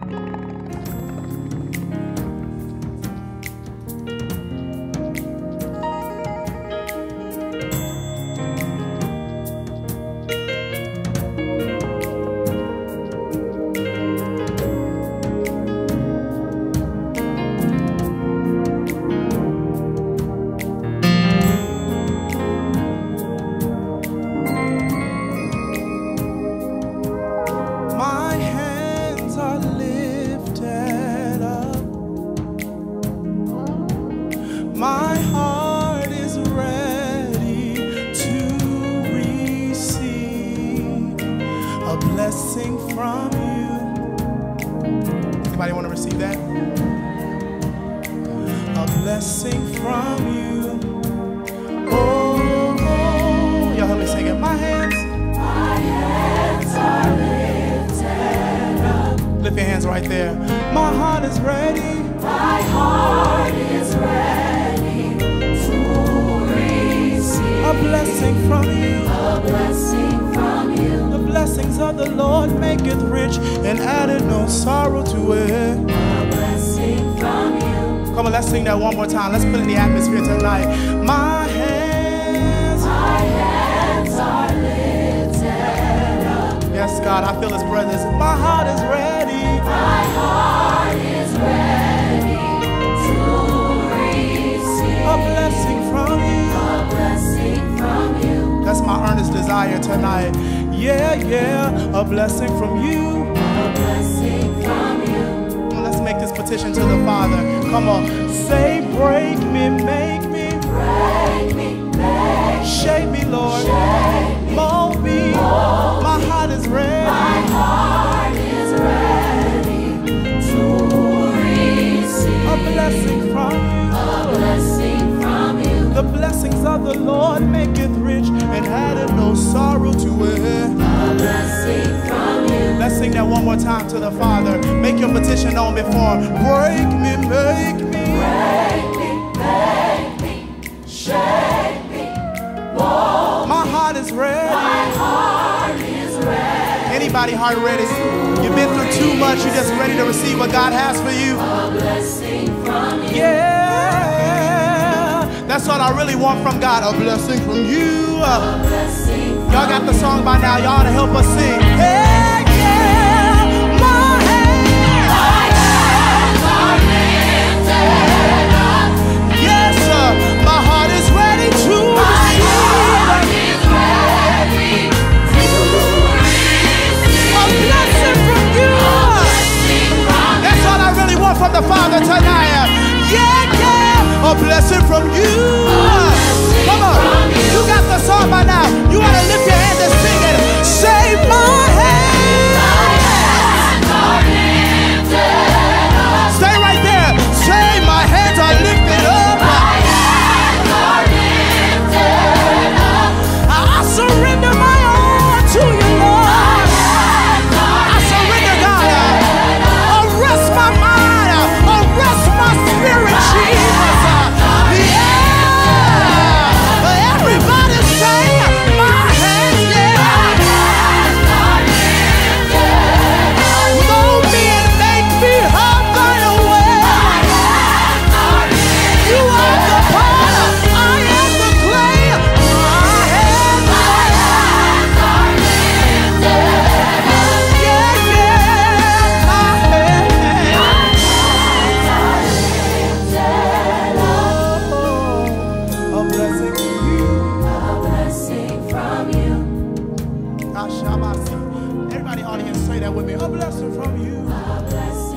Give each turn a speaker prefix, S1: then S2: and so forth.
S1: My heart is ready to receive a blessing from you. Anybody want to receive that? A blessing from you. Oh, y'all help me sing it. My hands are lifted up. Lift your hands right there. My heart is ready. My heart is ready. A blessing from you. A blessing from you. The blessings of the Lord maketh rich and addeth no sorrow to it. A blessing from you. Come on, let's sing that one more time. Let's put it in the atmosphere tonight. My hands are lifted up. Yes, God, I feel His presence. My heart is ready. My heart is ready to receive a blessing from you. That's my earnest desire tonight. Yeah, yeah, a blessing from you. A blessing from you. Come on, let's make this petition to the Father. Come on, say, break me, make me. Break me, make me. Shape me, Lord. Shape me. Mold me. Mold my heart is ready. My heart is ready to receive a blessing from you. A blessing from you. The blessings of the Lord maketh rich and addeth no sorrow to it. A blessing from you. Let's sing that one more time to the Father. Make your petition known before. Break me, make me. Break me, make me. Shape me, mold me. My heart is ready. My heart is ready. Anybody heart ready? You've been through too much. You're just ready to receive what God has for you. A blessing from you. Yeah. That's what I really want from God, a blessing from you. Y'all got the song by now. Y'all ought to help us sing. Hey, yeah, my hands are lifted up. Yes, sir, my heart is ready to receive. A blessing from you. That's what I really want from the Father tonight. Yeah, yeah, a blessing from you. Come on, you got the song by now. You want to lift your hand and sing it. Say, my hands are lifted up. Stay right there. Say, my hands are lifted up. My hands are lifted up. I surrender my all to you, Lord. I surrender, God. Arrest my mind. Arrest my spirit, Jesus. Everybody, audience, say that with me. A blessing from you. A blessing.